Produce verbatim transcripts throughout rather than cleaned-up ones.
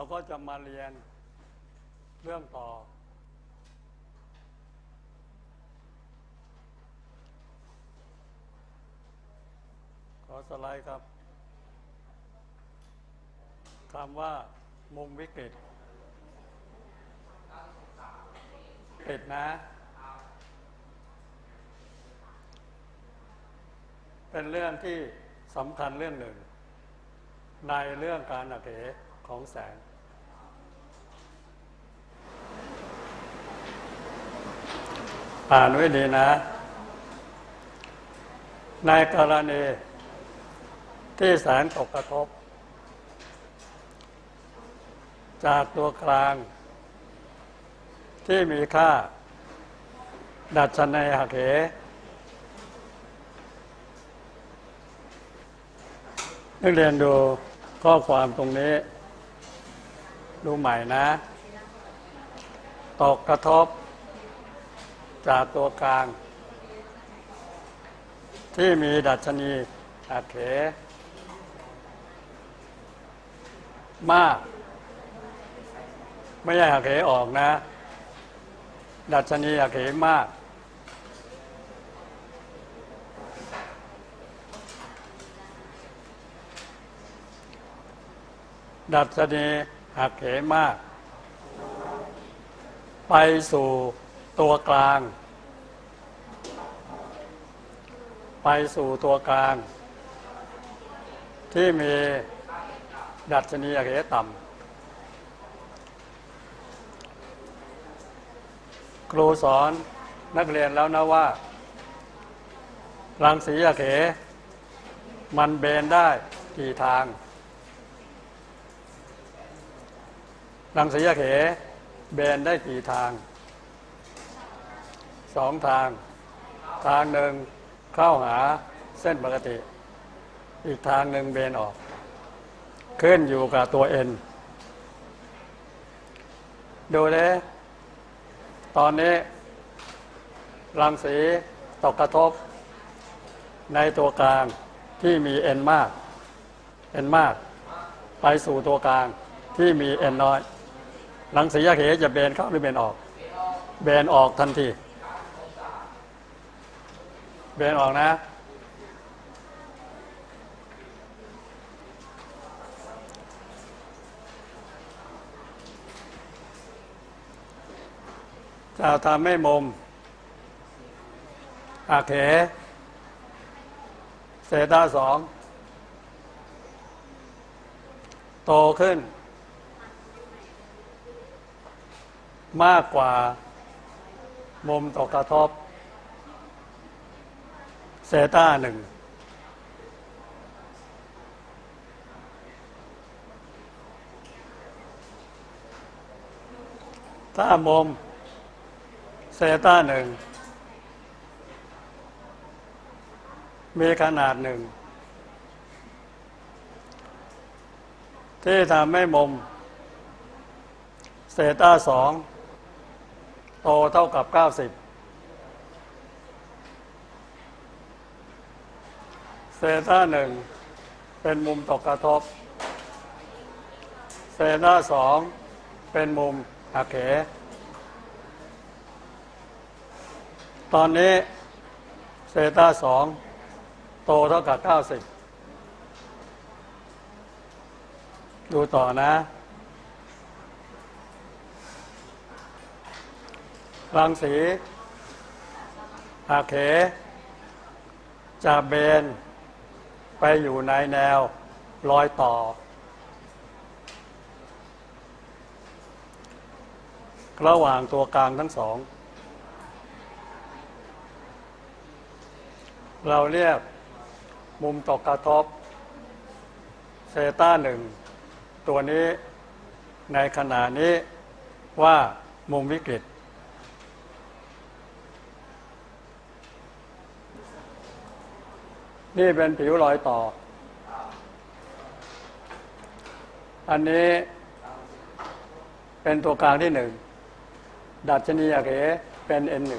ก็จะมาเรียนเรื่องต่อขอสไลด์ครับคำว่ามุมวิกฤตปิดนะเป็นเรื่องที่สำคัญเรื่องหนึ่งในเรื่องการหักเหของแสงอ่านไว้ดีนะในกรณีที่แสงตกกระทบจากตัวกลางที่มีค่าดัชนีหักเหนักเรียนดูข้อความตรงนี้ดูใหม่นะตกกระทบจากตัวกลางที่มีดัชนีหักเหมากไม่ใช่หักเหออกนะดัชนีหักเหมากดัชนีหักเหมากไปสู่ตัวกลางไปสู่ตัวกลางที่มีดัชนีหักเหต่ำครูสอนนักเรียนแล้วนะว่ารังสีหักเหมันเบนได้กี่ทางรังสีหักเหเบนได้กี่ทางสองทางทางหนึ่งเข้าหาเส้นปกติอีกทางหนึ่งเบนออกขึ้นอยู่กับตัว n ดูเลยตอนนี้รังสีตกกระทบในตัวกลางที่มี n มาก n มากไปสู่ตัวกลางที่มี n น้อยรังสีหักเหจะเบนเข้าหรือเบนออกเบนออกทันทีเบนออกนะจะทำให้มุมหักเหเซตาสองโตขึ้นมากกว่ามุมตกกระทบเซตาหนึ่งถ้ามุมเซตาหนึ่งมีขนาดหนึ่งที่ทำให้มุมเซตาสองโตเท่ากับเก้าสิบเซตาหนึ่งเป็นมุมตกกระทบเซตาสองเป็นมุมหักเหตอนนี้เซตาสองโตเท่ากับเก้าสิบดูต่อนะรังสีหักเหจะเบนไปอยู่ในแนวรอยต่อระหว่างตัวกลางทั้งสองเราเรียกมุมตกกระทบเซตาหนึ่งตัวนี้ในขณะนี้ว่ามุมวิกฤตนี่เป็นผิวรอยต่ออันนี้เป็นตัวกลางที่หนึ่งดัชนีหักเหเป็น n หนึ่ง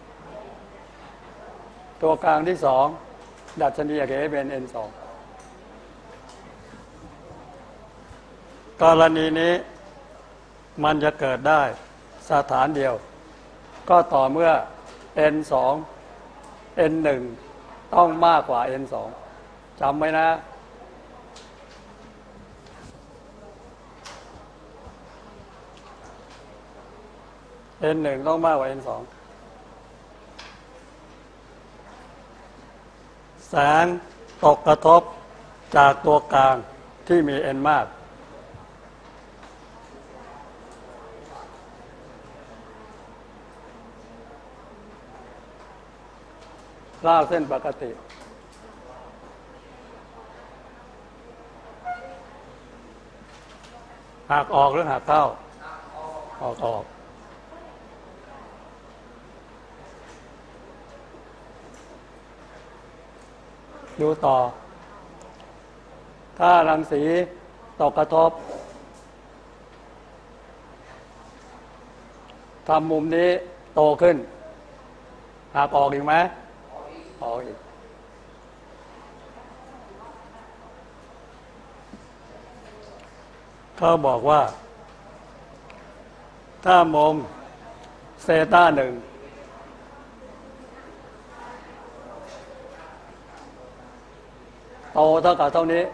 ตัวกลางที่สองดัชนีหักเหเป็น n สองกรณีนี้มันจะเกิดได้สถานเดียวก็ต่อเมื่อ เอ็น สอง เอ็น หนึ่ง ต้องมากกว่า เอ็น สอง จำไว้นะ เอ็น หนึ่ง ต้องมากกว่า เอ็น สอง แสงตกกระทบจากตัวกลางที่มี n มากลากเส้นปกติหักออกหรือหักเข้าออกออกดูต่อถ้ารังสีตกกระทบทำมุมนี้โตขึ้นหักออกอีกไหมออกอีกเขาบอกว่าถ้ามุมเซต้าหนึ่งโตเท่ากับเท่านี้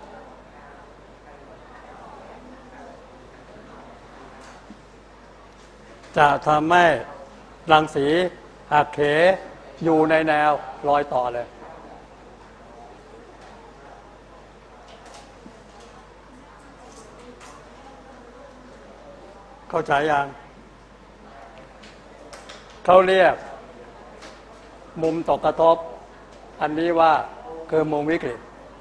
จะทำให้รังสีหักเหอยู่ในแนวรอยต่อเลยเข้าใจยังเขาเรียกมุมตกกระทบอันนี้ว่าคือมุมวิกฤต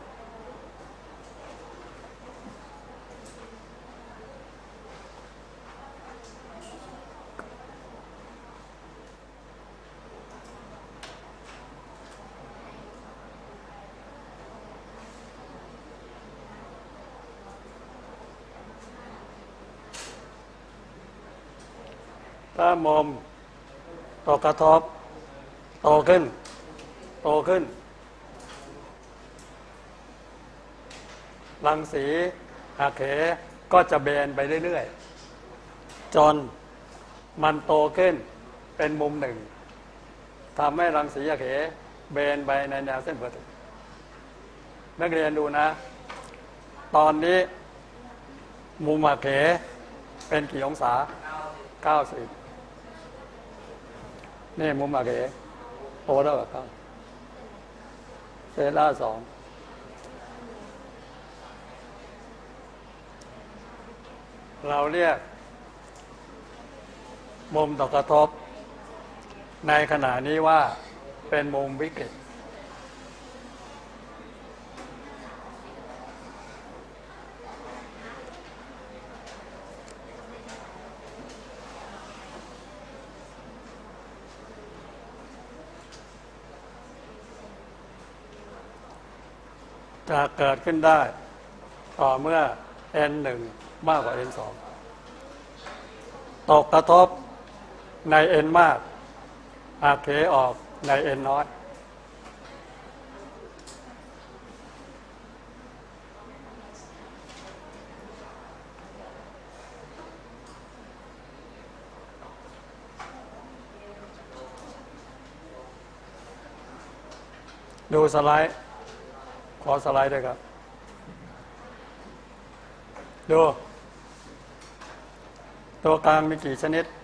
ถ้ามุมตกกระทบโตขึ้นโตขึ้นรังสีหักเหก็จะเบนไปเรื่อยๆจนมันโตขึ้นเป็นมุมหนึ่งทำให้รังสีหักเหเบนไปในแนวเส้นปกตินักเรียนดูนะตอนนี้มุมหักเหเป็นกี่องศาเก้าสิบนี่มุมหักเหโตเท่ากับเก้าเซล่าสองเราเรียกมุมตกกระทบในขณะนี้ว่าเป็นมุมวิกฤตจะเกิดขึ้นได้ต่อเมื่อ เอ็น หนึ่ง มากกว่า เอ็น สอง ตกกระทบใน n มากหักเหออกใน n น้อยดูสไลด์ขอสไลด์ด้วยครับดูตัวกลางมีกี่ชนิด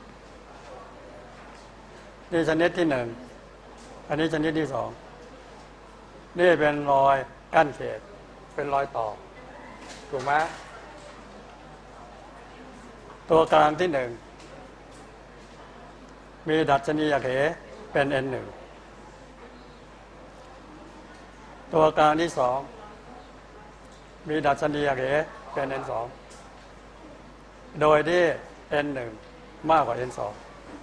นี่ชนิดที่หนึ่งอันนี้ชนิดที่สองนี่เป็นรอยกั้นเขตเป็นรอยต่อถูกไหมตัวกลางที่หนึ่งมีดัชนีหักเหเป็น เอ็น หนึ่ง ตัวกลางที่สองมีดัชนีหักเหเป็น เอ็น สอง โดยที่ เอ็น หนึ่ง มากกว่า เอ็น สอง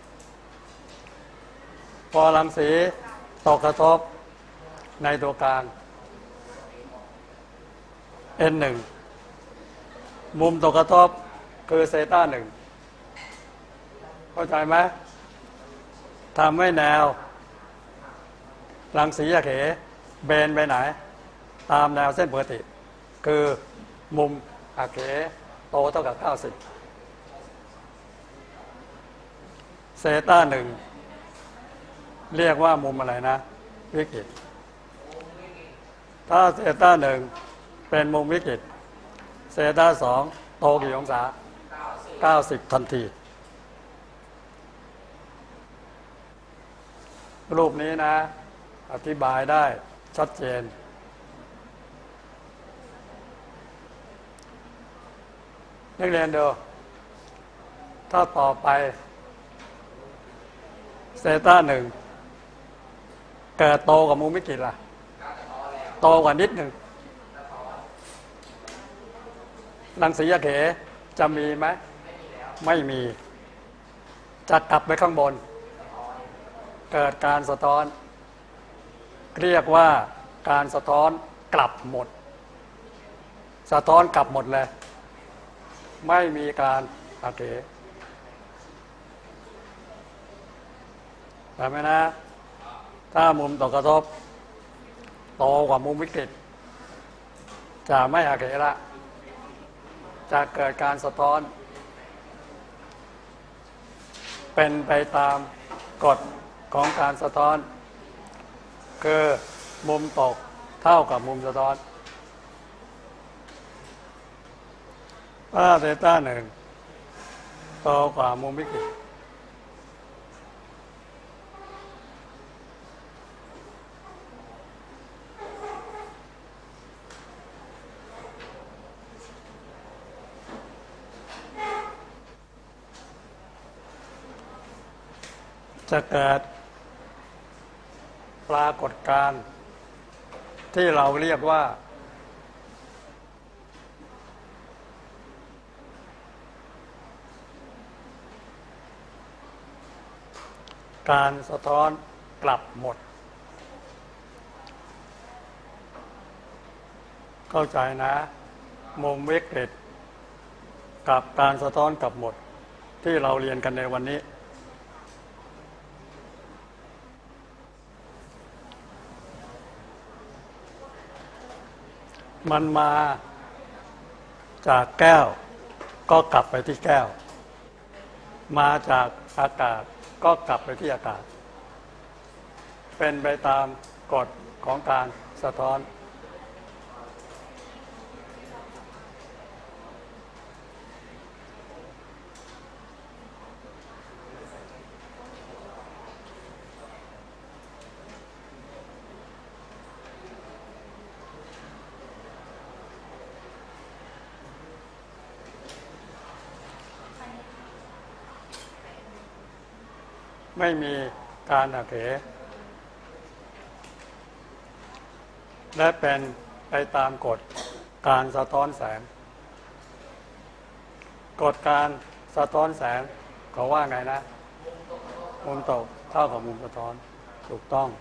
พอรังสีตกกระทบในตัวกลาง เอ็น หนึ่ง มุมตกกระทบคือเซต้าหนึ่งเข้าใจไหมทำให้แนวรังสีหักเหเบนไปไหนตามแนวเส้นปกติคือมุมอาเขโตเท่ากับเก้าสิบเซต้าหนึ่งเรียกว่ามุมอะไรนะวิกฤตถ้าเซต้าหนึ่งเป็นมุมวิกฤตเซต้าสองโตกี่องศาเก้าสิบทันทีรูปนี้นะอธิบายได้ชัดเจนนักเรียนดูถ้าต่อไปเซต้าหนึ่งเกิดโตกับมุมวิกฤตล่ะโตกว่านิดหนึ่งรังสีอาเขจะมีไหมไม่มีจะกลับไปข้างบนเกิดการสะท้อนเรียกว่าการสะท้อนกลับหมดสะท้อนกลับหมดเลยไม่มีการอาเขแต่ไหมนะถ้ามุมตกกระทบโตกว่ามุมวิกฤตจะไม่อาเขละจะเกิดการสะท้อนเป็นไปตามกฎของการสะท้อนคือมุมตกเท่ากับมุมสะท้อนถ้าเซต้าหนึ่งโตกว่ามุมวิกฤตจะเกิดปรากฏการณ์ที่เราเรียกว่าการสะท้อนกลับหมดเข้าใจนะมุมวิกฤตกับการสะท้อนกลับหมดที่เราเรียนกันในวันนี้มันมาจากแก้วก็กลับไปที่แก้วมาจากอากาศก็กลับไปที่อากาศเป็นไปตามกฎของการสะท้อนไม่มีการอาเขและเป็นไปตามกฎการสะท้อนแสงกฎการสะท้อนแสงเขาว่าไงนะมุมตกเท่ากับมุมสะท้อนถูกต้อง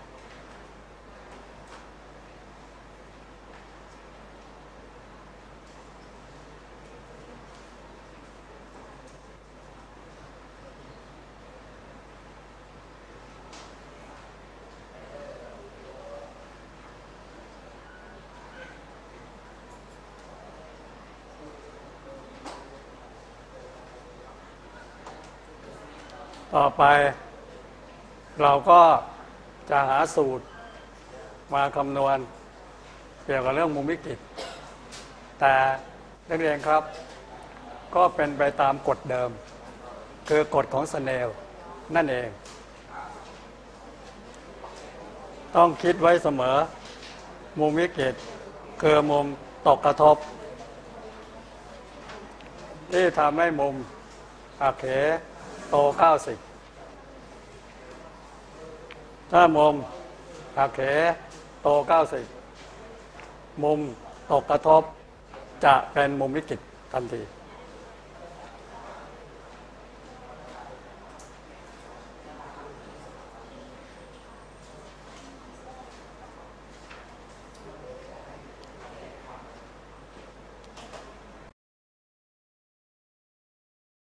ต่อไปเราก็จะหาสูตรมาคำนวณเกี่ยวกับเรื่องมุมวิกฤตแต่นักเรียนครับก็เป็นไปตามกฎเดิมคือกฎของสเนลนั่นเองต้องคิดไว้เสมอมุมวิกฤตคือมุมตกกระทบที่ทำให้มุมอาเขโตเก้าสิบถ้ามุมอาเขโตเก้าสิบมุมตกกระทบจะเป็นมุมวิกฤตทันที